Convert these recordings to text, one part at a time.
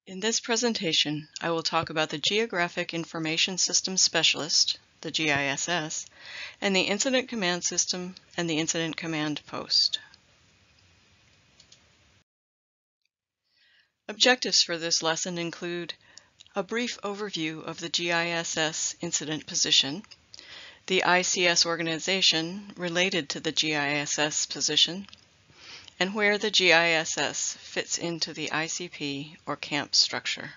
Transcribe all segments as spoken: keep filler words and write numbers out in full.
In this presentation, I will talk about the Geographic Information System Specialist, the G I S S, and the Incident Command System and the Incident Command Post. Objectives for this lesson include a brief overview of the G I S S incident position, the I C S organization related to the G I S S position, and where the G I S S fits into the I C P or camp structure.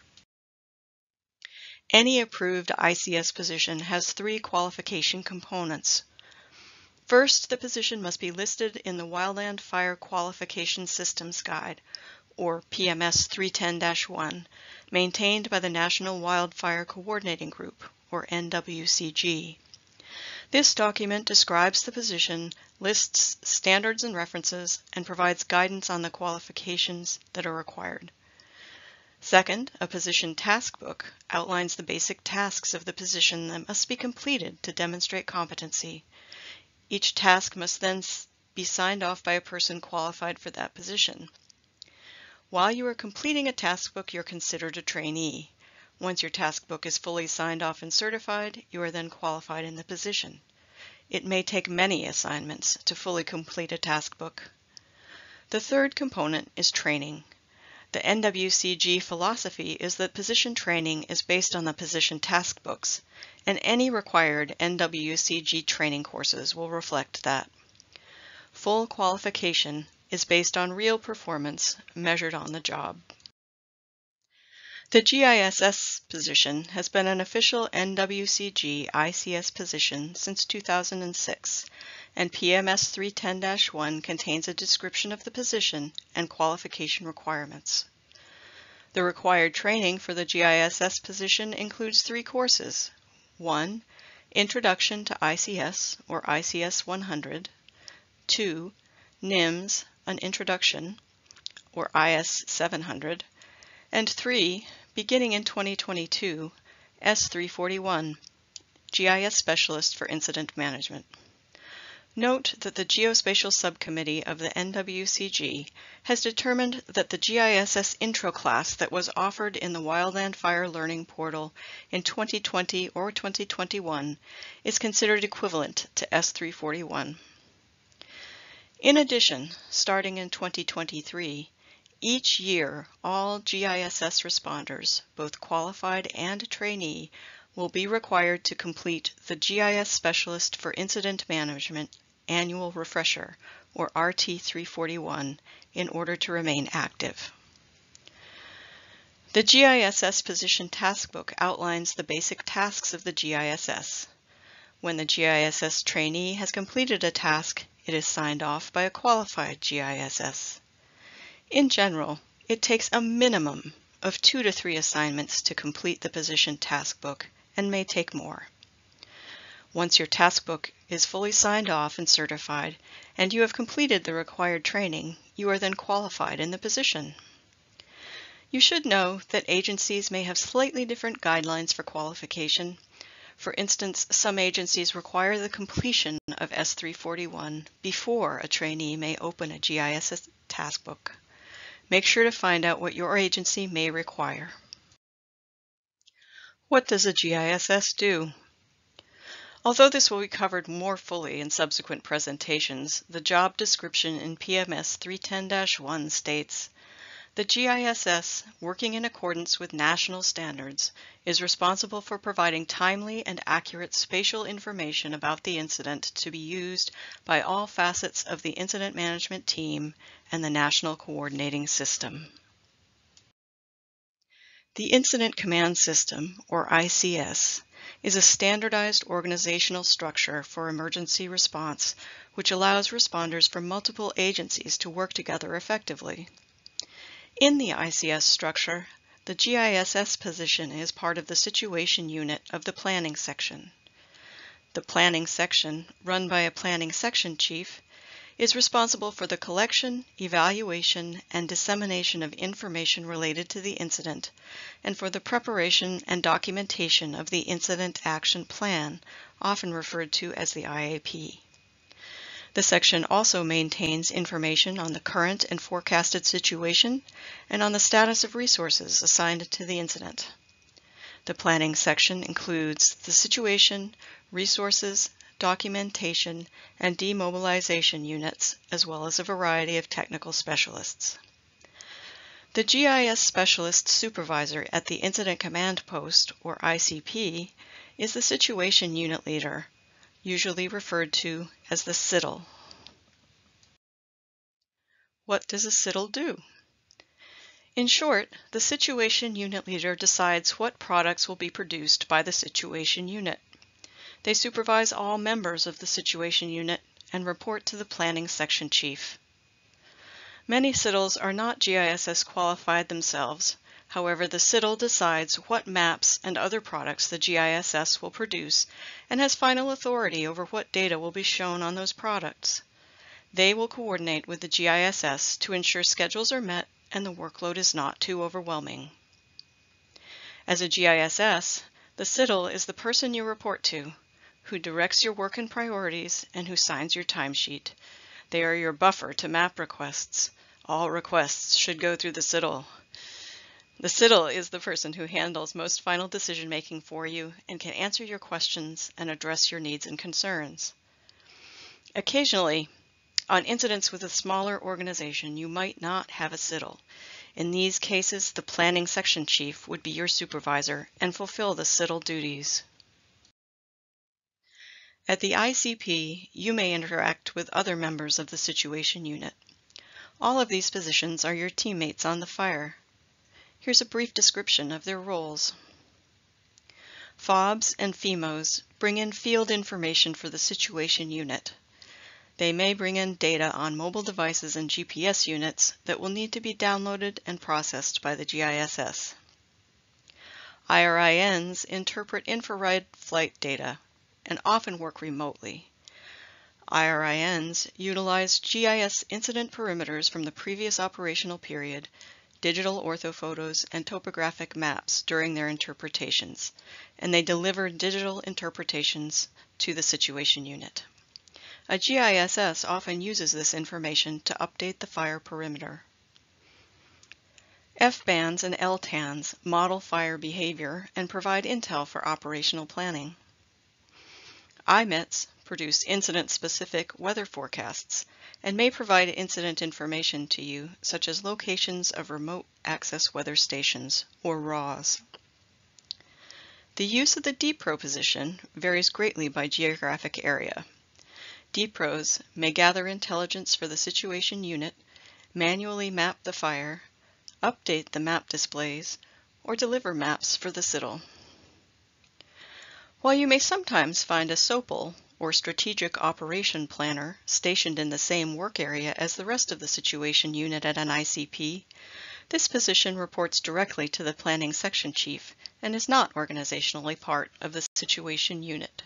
Any approved I C S position has three qualification components. First, the position must be listed in the Wildland Fire Qualification Systems Guide, or P M S three ten dash one, maintained by the National Wildfire Coordinating Group, or N W C G. This document describes the position, lists standards and references, and provides guidance on the qualifications that are required. Second, a position taskbook outlines the basic tasks of the position that must be completed to demonstrate competency. Each task must then be signed off by a person qualified for that position. While you are completing a taskbook, you're considered a trainee. Once your taskbook is fully signed off and certified, you are then qualified in the position. It may take many assignments to fully complete a taskbook. The third component is training. The N W C G philosophy is that position training is based on the position taskbooks, and any required N W C G training courses will reflect that. Full qualification is based on real performance measured on the job. The G I S S position has been an official N W C G I C S position since two thousand six, and P M S three ten dash one contains a description of the position and qualification requirements. The required training for the G I S S position includes three courses. one. Introduction to I C S, or I C S one hundred. two. N I M S, an Introduction, or I S seven hundred. And three. Beginning in twenty twenty-two, S three forty-one, G I S Specialist for Incident Management. Note that the Geospatial Subcommittee of the N W C G has determined that the G I S S intro class that was offered in the Wildland Fire Learning Portal in twenty twenty or twenty twenty-one is considered equivalent to S three forty-one. In addition, starting in twenty twenty-three, each year, all G I S S responders, both qualified and trainee, will be required to complete the G I S Specialist for Incident Management Annual Refresher, or R T three forty-one, in order to remain active. The G I S S Position Taskbook outlines the basic tasks of the G I S S. When the G I S S trainee has completed a task, it is signed off by a qualified G I S S. In general, it takes a minimum of two to three assignments to complete the position taskbook and may take more. Once your taskbook is fully signed off and certified, and you have completed the required training, you are then qualified in the position. You should know that agencies may have slightly different guidelines for qualification. For instance, some agencies require the completion of S three forty-one before a trainee may open a G I S S taskbook. Make sure to find out what your agency may require. What does a G I S S do? Although this will be covered more fully in subsequent presentations, the job description in P M S three ten dash one states, "The G I S S, working in accordance with national standards, is responsible for providing timely and accurate spatial information about the incident to be used by all facets of the incident management team and the National Coordinating System." The Incident Command System, or I C S, is a standardized organizational structure for emergency response which allows responders from multiple agencies to work together effectively. In the I C S structure, the G I S S position is part of the Situation Unit of the Planning Section. The Planning Section, run by a Planning Section Chief, is responsible for the collection, evaluation, and dissemination of information related to the incident, and for the preparation and documentation of the Incident Action Plan, often referred to as the I A P. The section also maintains information on the current and forecasted situation and on the status of resources assigned to the incident. The planning section includes the situation, resources, documentation, and demobilization units, as well as a variety of technical specialists. The G I S Specialist Supervisor at the Incident Command Post, or I C P, is the Situation Unit Leader, usually referred to as the S I T L. What does a S I T L do? In short, the Situation Unit Leader decides what products will be produced by the Situation Unit. They supervise all members of the Situation Unit and report to the Planning Section Chief. Many S I T Ls are not G I S S qualified themselves. However, the S I T L decides what maps and other products the G I S S will produce and has final authority over what data will be shown on those products. They will coordinate with the G I S S to ensure schedules are met and the workload is not too overwhelming. As a G I S S, the S I T L is the person you report to, who directs your work and priorities and who signs your timesheet. They are your buffer to map requests. All requests should go through the S I T L. The S I T L is the person who handles most final decision-making for you and can answer your questions and address your needs and concerns. Occasionally, on incidents with a smaller organization, you might not have a S I T L. In these cases, the Planning Section Chief would be your supervisor and fulfill the S I T L duties. At the I C P, you may interact with other members of the Situation Unit. All of these positions are your teammates on the fire. Here's a brief description of their roles. F O Bs and F E M Os bring in field information for the Situation Unit. They may bring in data on mobile devices and G P S units that will need to be downloaded and processed by the G I S S. I R I Ns interpret infrared flight data and often work remotely. I R I Ns utilize G I S incident perimeters from the previous operational period, digital orthophotos, and topographic maps during their interpretations, and they deliver digital interpretations to the Situation Unit. A G I S S often uses this information to update the fire perimeter. F bands and L TANs model fire behavior and provide intel for operational planning. I M I Ts produce incident-specific weather forecasts and may provide incident information to you, such as locations of remote access weather stations, or R A Ws. The use of the D P R O position varies greatly by geographic area. D P R Os may gather intelligence for the Situation Unit, manually map the fire, update the map displays, or deliver maps for the S I T L. While you may sometimes find a S O P L, or Strategic Operation Planner, stationed in the same work area as the rest of the Situation Unit at an I C P, this position reports directly to the Planning Section Chief and is not organizationally part of the Situation Unit.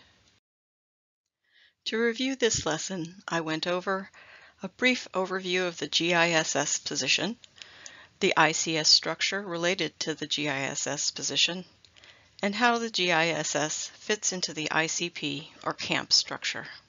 To review this lesson, I went over a brief overview of the G I S S position, the I C S structure related to the G I S S position, and how the G I S S fits into the I C P or camp structure.